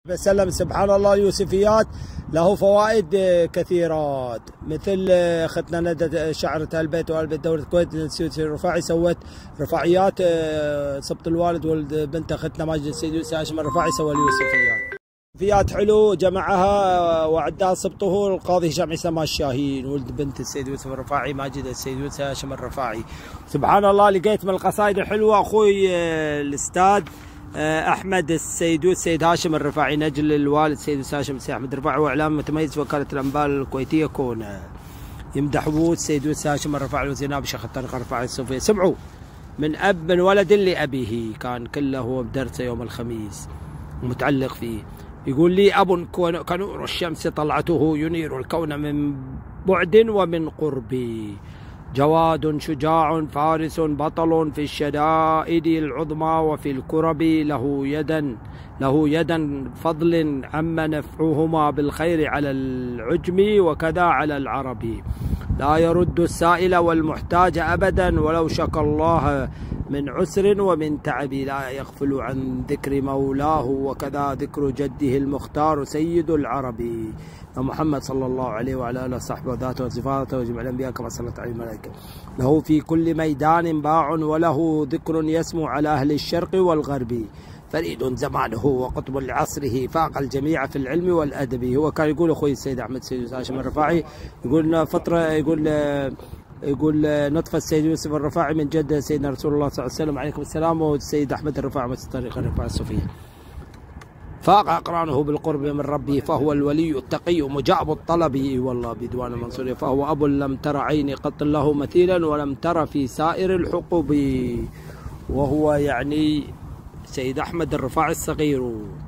سلم سبحان الله اليوسفيات له فوائد كثيرات، مثل اختنا ندى شاعرة البيت والبيت دولة الكويت السيد الرفاعي سوت رفاعيات، سبط الوالد ولد بنت اختنا ماجد السيد يوسف هاشم الرفاعي سوى اليوسفيات. اليوسفيات حلو جمعها وعدها سبطه القاضي هشام عيسى الشاهين ولد بنت السيد يوسف الرفاعي ماجد السيد يوسف هاشم الرفاعي. سبحان الله لقيت من القصائد الحلوه اخوي الاستاذ احمد السيدوس سيد هاشم الرفاعي نجل الوالد سيد هاشم سي احمد الرفاعي، واعلام متميز وكاله الانباء الكويتيه كونه يمدح ابوه السيدوس هاشم الرفاعي وزيناب شيخ الطريق الرفاعي الصوفي. سمعوا من اب من ولد لابيه كان كله هو بدرسه يوم الخميس متعلق فيه. يقول لي اب كنور الشمس طلعته ينير الكون من بعد ومن قرب، جواد شجاع فارس بطل في الشدائد العظمى وفي الكرب، له يدا فضل عم نفعهما بالخير على العجم وكذا على العرب، لا يرد السائل والمحتاج أبدا ولو شكى الله من عسر ومن تعب، لا يغفل عن ذكر مولاه وكذا ذكر جده المختار سيد العرب محمد صلى الله عليه وعلى اله وصحبه وذاته وصفاته وجميع الانبياء كما صلت عليه الملائكه. له في كل ميدان باع وله ذكر يسمو على اهل الشرق والغرب، فريد زمانه وقطب لعصره فاق الجميع في العلم والادب. هو كان يقول اخوي السيد احمد السيد هاشم الرفاعي يقول فتره يقول نطف السيد يوسف الرفاعي من جد سيدنا رسول الله صلى الله عليه وسلم عليكم السلام، والسيد احمد الرفاعي من طريق الرفاعي الصوفيه. فاق أقرانه بالقرب من ربه فهو الولي التقي مجاب الطلب، والله بدوان منصور فهو أب لم تر عيني قط له مثيلا ولم تر في سائر الحقوب، وهو يعني سيد أحمد الرفاعي الصغير.